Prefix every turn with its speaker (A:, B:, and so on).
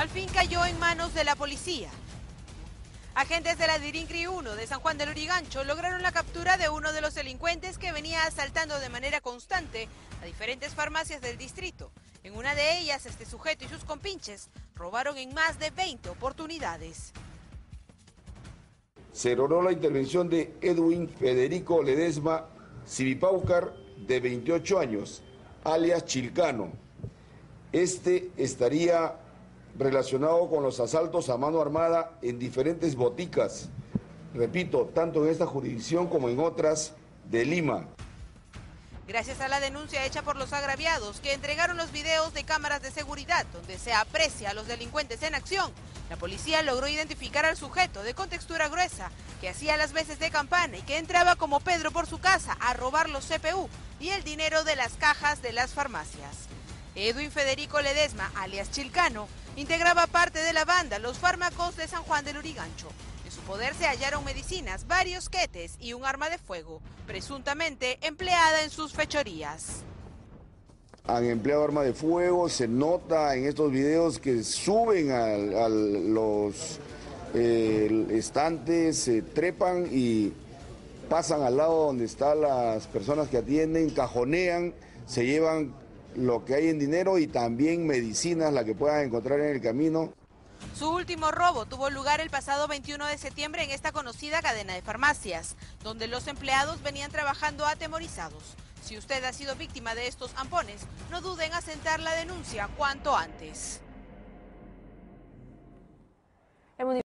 A: al fin cayó en manos de la policía. Agentes de la Dirincri 1 de San Juan del Lurigancho lograron la captura de uno de los delincuentes que venía asaltando de manera constante a diferentes farmacias del distrito. En una de ellas, este sujeto y sus compinches robaron en más de 20 oportunidades.
B: Se logró la intervención de Edwin Federico Ledesma Civipaucar, de 28 años, alias Chilcano. Este estaría relacionado con los asaltos a mano armada en diferentes boticas, repito, tanto en esta jurisdicción como en otras de Lima.
A: Gracias a la denuncia hecha por los agraviados, que entregaron los videos de cámaras de seguridad donde se aprecia a los delincuentes en acción, la policía logró identificar al sujeto de contextura gruesa que hacía las veces de campana y que entraba como Pedro por su casa a robar los CPU y el dinero de las cajas de las farmacias. Edwin Federico Ledesma, alias Chilcano, integraba parte de la banda Los Fármacos de San Juan del Lurigancho. En su poder se hallaron medicinas, varios quetes y un arma de fuego, presuntamente empleada en sus fechorías.
B: Han empleado arma de fuego, se nota en estos videos que suben a los estantes, se trepan y pasan al lado donde están las personas que atienden, cajonean, se llevan lo que hay en dinero y también medicinas, la que puedan encontrar en el camino.
A: Su último robo tuvo lugar el pasado 21 de septiembre en esta conocida cadena de farmacias, donde los empleados venían trabajando atemorizados. Si usted ha sido víctima de estos ampones, no dude en asentar la denuncia cuanto antes.